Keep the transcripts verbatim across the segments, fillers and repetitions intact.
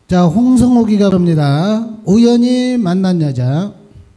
자, 홍성욱이가 부릅니다. 우연히 만난 여자.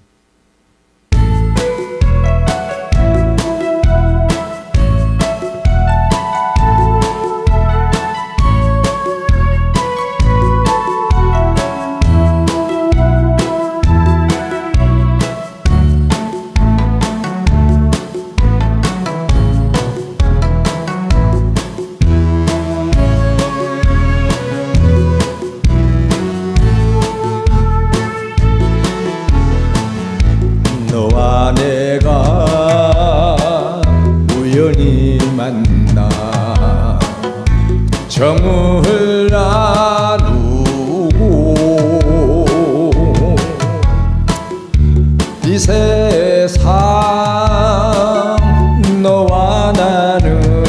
너와 내가 우연히 만나 정을 나누고 이 세상 너와 나는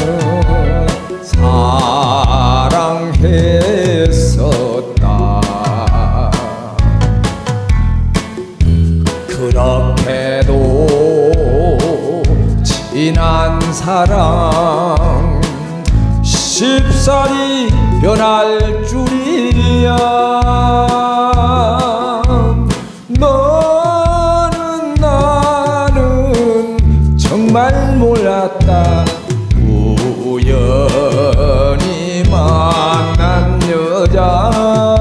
사랑했었다. 그렇게도 지난 사랑 쉽사리 변할 줄이야. 너는 나는 정말 몰랐다. 우연히 만난 여자.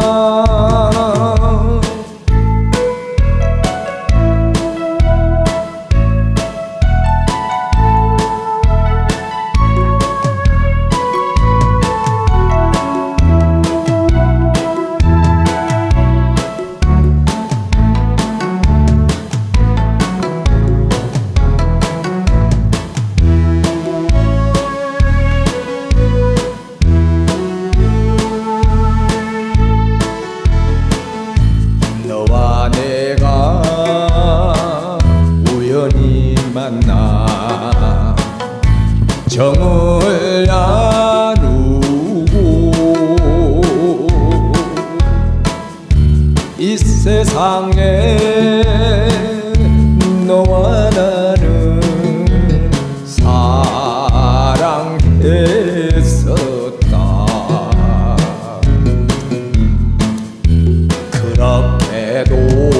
너와 내가 우연히 만나 정을 나누고 이 세상에 너와 나는 사랑했었다. 그렇게도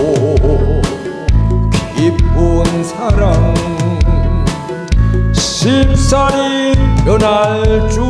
기쁜 사랑 쉽사리 변할 줄